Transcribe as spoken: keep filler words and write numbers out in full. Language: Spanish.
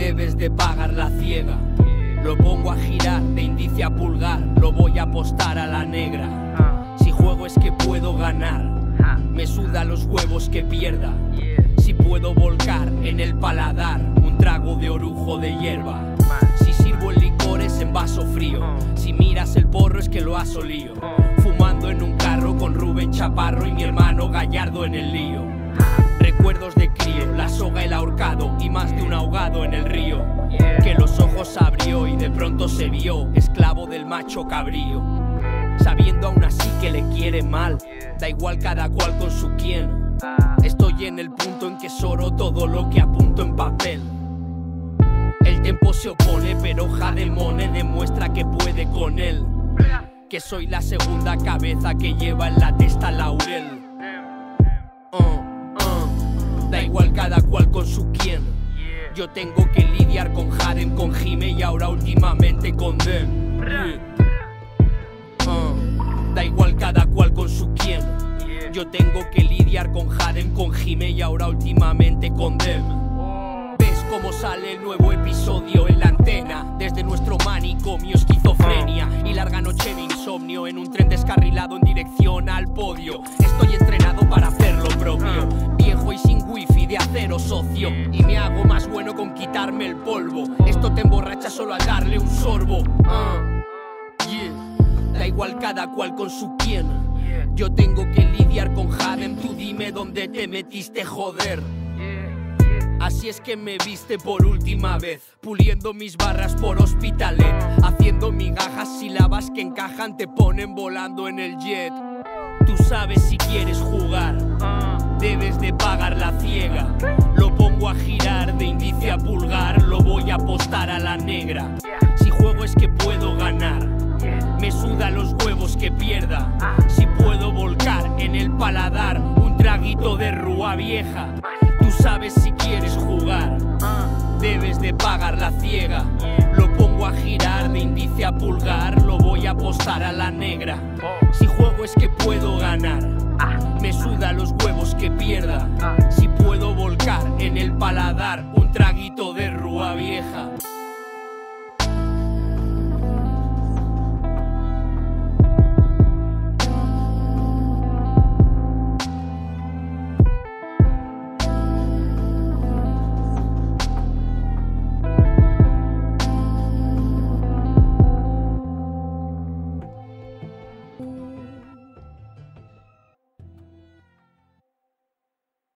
debes de pagar la ciega. Lo pongo a girar de índice a pulgar, lo voy a apostar a la negra. Si juego es que puedo ganar, me suda los huevos que pierda. Si puedo volcar en el paladar un trago de orujo de hierba. Si sirvo el licor es en vaso frío, si miras el porro es que lo has olido. Fumando en un carro con Rubén Chaparro y mi hermano Gallardo en el lío. Recuerdos de crío, la soga, el ahorcado y más de un ahogado en el río. Que los ojos abrió y de pronto se vio esclavo del macho cabrío. Sabiendo aún así que le quiere mal, da igual cada cual con su quien. Estoy en el punto en que soro todo lo que apunto en papel. El tiempo se opone pero Jademone demuestra que puede con él. Que soy la segunda cabeza que lleva en la testa laurel. Uh, uh, da igual cada cual con su quien. Yo tengo que lidiar con Harem, con Jime y ahora últimamente con Dem. uh, Da igual cada cual con su quien. Yo tengo que lidiar con Harem, con Jime y ahora últimamente con Dem. ¿Ves cómo sale el nuevo episodio en la antena? Desde nuestro manicomio, esquizofrenia y larga noche de insomnio en un tren descarrilado en dirección al podio. Estoy entrenado para hacer lo propio, viejo y sin wifi de acero socio, y me hago más bueno con quitarme el polvo. Esto te emborracha solo al darle un sorbo. uh, yeah. Da igual cada cual con su quien. Yo tengo que lidiar con Harem, tú dime dónde te metiste, joder. Así es que me viste por última vez, puliendo mis barras por Hospitalet, haciendo migajas, sílabas que encajan, te ponen volando en el jet. Tú sabes si quieres jugar, debes de pagar la ciega. Lo pongo a girar de índice a pulgar, lo voy a apostar a la negra. Si juego es que puedo ganar, me suda los huevos que pierda. Si puedo volcar en el paladar un traguito de rúa vieja. Tú sabes si quieres jugar, debes de pagar la ciega. Lo pongo a girar de índice a pulgar, lo voy a apostar a la negra. Si juego es que puedo ganar, me suda los huevos que pierda. Si puedo volcar en el paladar un traguito de